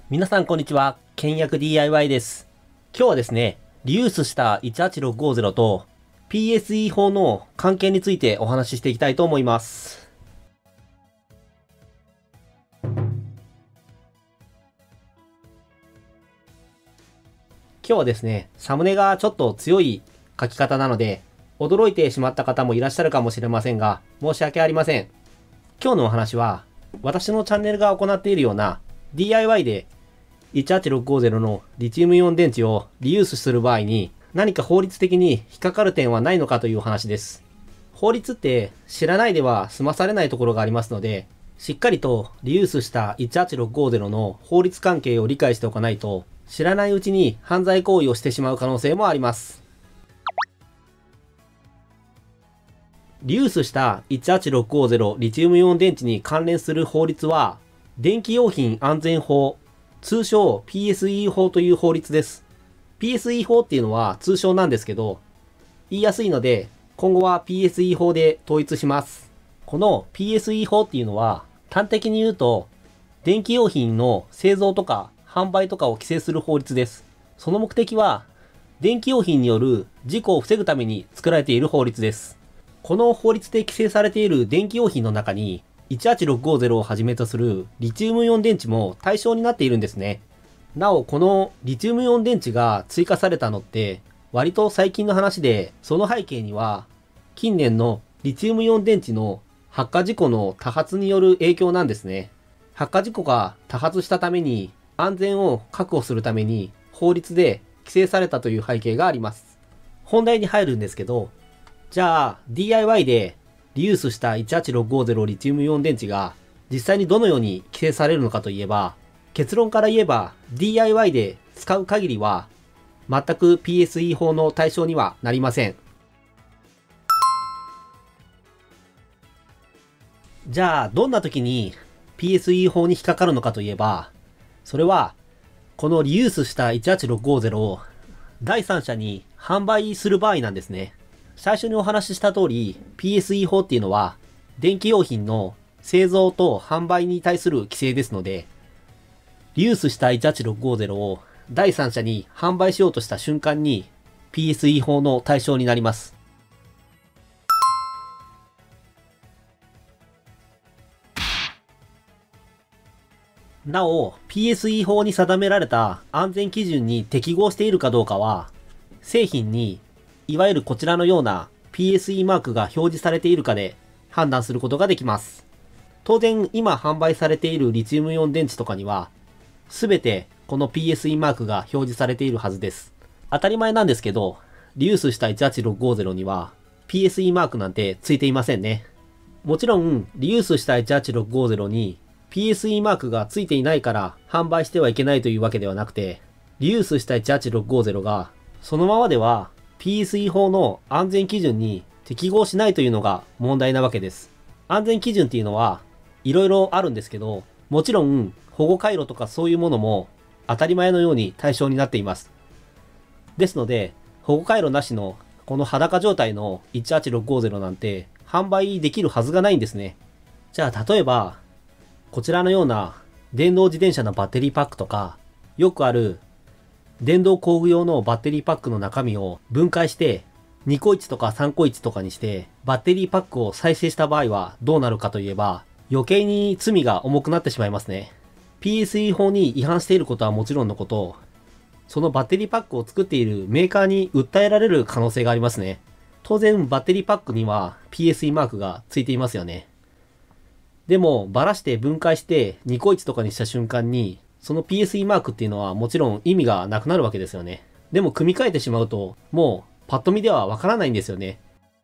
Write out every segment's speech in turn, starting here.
皆さんこんにちは。倹約 DIY です。今日はですね、リユースした18650と PSE 法の関係についてお話ししていきたいと思います。今日はですね、サムネがちょっと強い書き方なので、驚いてしまった方もいらっしゃるかもしれませんが、申し訳ありません。今日のお話は、私のチャンネルが行っているような DIY で18650のリチウムイオン電池をリユースする場合に何か法律的に引っかかる点はないのかという話です。法律って知らないでは済まされないところがありますので、しっかりとリユースした18650の法律関係を理解しておかないと、知らないうちに犯罪行為をしてしまう可能性もあります。リユースした18650リチウムイオン電池に関連する法律は、電気用品安全法、通称 PSE 法という法律です。PSE 法っていうのは通称なんですけど、言いやすいので、今後は PSE 法で統一します。この PSE 法っていうのは、端的に言うと、電気用品の製造とか販売とかを規制する法律です。その目的は、電気用品による事故を防ぐために作られている法律です。この法律で規制されている電気用品の中に、18650をはじめとするリチウムイオン電池も対象になっているんですね。なお、このリチウムイオン電池が追加されたのって割と最近の話で、その背景には近年のリチウムイオン電池の発火事故の多発による影響なんですね。発火事故が多発したために安全を確保するために法律で規制されたという背景があります。本題に入るんですけど、じゃあ DIY でリユースした18650リチウムイオン電池が実際にどのように規制されるのかといえば、結論から言えば DIY で使う限りは全く PSE 法の対象にはなりません。じゃあどんな時に PSE 法に引っかかるのかといえば、それはこのリユースした18650を第三者に販売する場合なんですね。最初にお話しした通り PSE 法っていうのは電気用品の製造と販売に対する規制ですので、リユースした18650を第三者に販売しようとした瞬間に PSE 法の対象になります。なお、PSE 法に定められた安全基準に適合しているかどうかは、製品にいわゆるこちらのような PSE マークが表示されているかで判断することができます。当然今販売されているリチウムイオン電池とかには、すべてこの PSE マークが表示されているはずです。当たり前なんですけど、リユースした18650には PSE マークなんてついていませんね。もちろん、リユースした18650に PSE マークがついていないから販売してはいけないというわけではなくて、リユースした18650がそのままではPSE 法の安全基準に適合しないというのが問題なわけです。安全基準っていうのは色々あるんですけど、もちろん保護回路とかそういうものも当たり前のように対象になっています。ですので、保護回路なしのこの裸状態の18650なんて販売できるはずがないんですね。じゃあ例えば、こちらのような電動自転車のバッテリーパックとか、よくある電動工具用のバッテリーパックの中身を分解して2個1とか3個1とかにしてバッテリーパックを再生した場合はどうなるかといえば、余計に罪が重くなってしまいますね。PSE 法に違反していることはもちろんのこと、そのバッテリーパックを作っているメーカーに訴えられる可能性がありますね。当然バッテリーパックには PSE マークがついていますよね。でもバラして分解して2個1とかにした瞬間にその PSE マークっていうのはもちろん意味がなくなるわけですよね。でも組み替えてしまうと、もうパッと見ではわからないんですよね。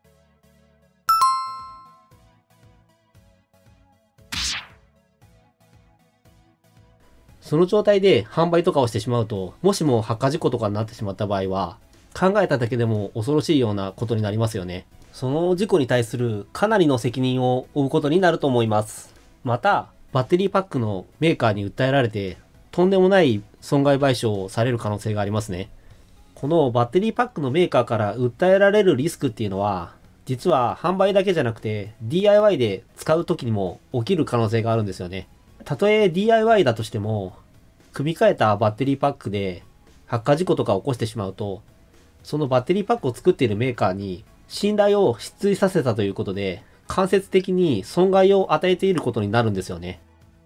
その状態で販売とかをしてしまうと、もしも発火事故とかになってしまった場合は、考えただけでも恐ろしいようなことになりますよね。その事故に対するかなりの責任を負うことになると思います。また、バッテリーパックのメーカーに訴えられて、とんでもない損害賠償をされる可能性がありますね。このバッテリーパックのメーカーから訴えられるリスクっていうのは、実は販売だけじゃなくて DIY で使う時にも起きる可能性があるんですよね。たとえ DIY だとしても、 組み替えたバッテリーパックで発火事故とか起こしてしまうと、そのバッテリーパックを作っているメーカーに信頼を失墜させたということで、間接的に損害を与えていることになるんですよね。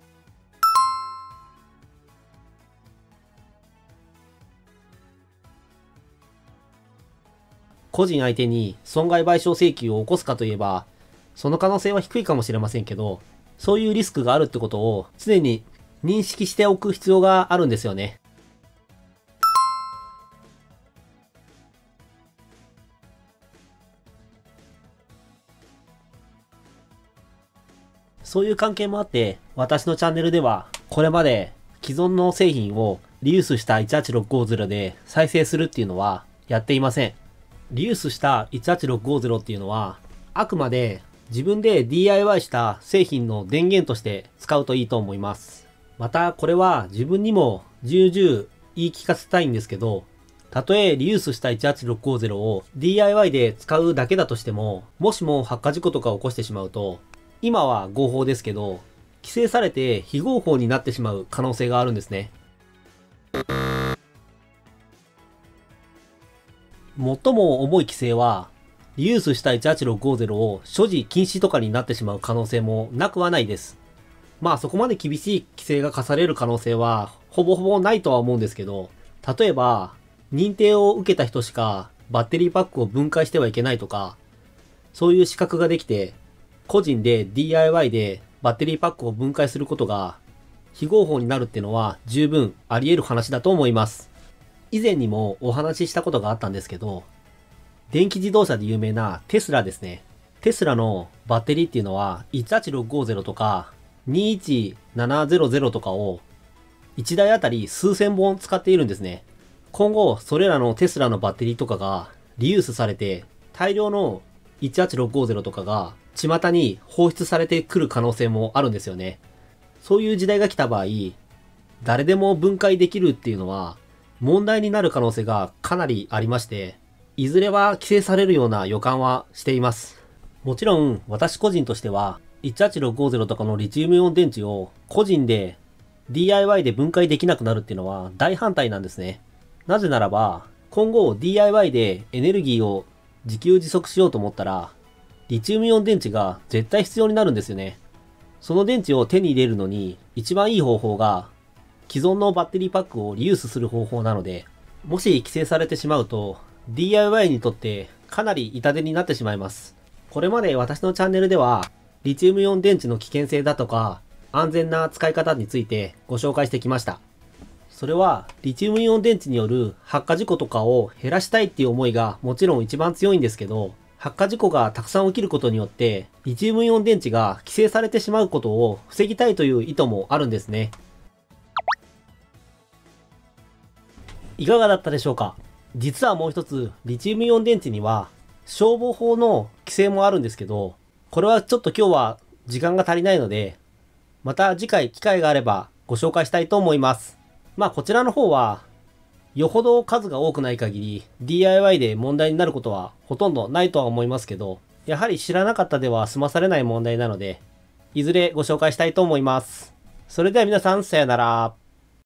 個人相手に損害賠償請求を起こすかといえば、その可能性は低いかもしれませんけど、そういうリスクがあるってことを常に認識しておく必要があるんですよね。そういう関係もあって、私のチャンネルでは、これまで既存の製品をリユースした18650で再生するっていうのはやっていません。リユースした18650っていうのは、あくまで自分で DIY した製品の電源として使うといいと思います。また、これは自分にも重々言い聞かせたいんですけど、たとえリユースした18650を DIY で使うだけだとしても、もしも発火事故とか起こしてしまうと、今は合法ですけど、規制されて非合法になってしまう可能性があるんですね。最も重い規制は、リユースした18650を所持禁止とかになってしまう可能性もなくはないです。まあそこまで厳しい規制が課される可能性はほぼほぼないとは思うんですけど、例えば、認定を受けた人しかバッテリーパックを分解してはいけないとか、そういう資格ができて、個人で DIY でバッテリーパックを分解することが非合法になるっていうのは十分あり得る話だと思います。以前にもお話ししたことがあったんですけど、電気自動車で有名なテスラですね。テスラのバッテリーっていうのは18650とか21700とかを1台あたり数千本使っているんですね。今後それらのテスラのバッテリーとかがリユースされて大量の18650とかが巷に放出されてくる可能性もあるんですよね。そういう時代が来た場合、誰でも分解できるっていうのは問題になる可能性がかなりありまして、いずれは規制されるような予感はしています。もちろん私個人としては18650とかのリチウムイオン電池を個人で DIY で分解できなくなるっていうのは大反対なんですね。なぜならば今後 DIY でエネルギーを自給自足しようと思ったらリチウムイオン電池が絶対必要になるんですよね。その電池を手に入れるのに一番いい方法が既存のバッテリーパックをリユースする方法なので、もし規制されてしまうと DIY にとってかなり痛手になってしまいます。これまで私のチャンネルではリチウムイオン電池の危険性だとか安全な使い方についてご紹介してきました。それはリチウムイオン電池による発火事故とかを減らしたいっていう思いがもちろん一番強いんですけど、発火事故がたくさん起きることによってリチウムイオン電池が規制されてしまうことを防ぎたいという意図もあるんですね。いかがだったでしょうか。実はもう一つ、リチウムイオン電池には消防法の規制もあるんですけど、これはちょっと今日は時間が足りないので、また次回機会があればご紹介したいと思います。まあこちらの方は、よほど数が多くない限り DIY で問題になることはほとんどないとは思いますけど、やはり知らなかったでは済まされない問題なので、いずれご紹介したいと思います。それでは皆さんさよなら。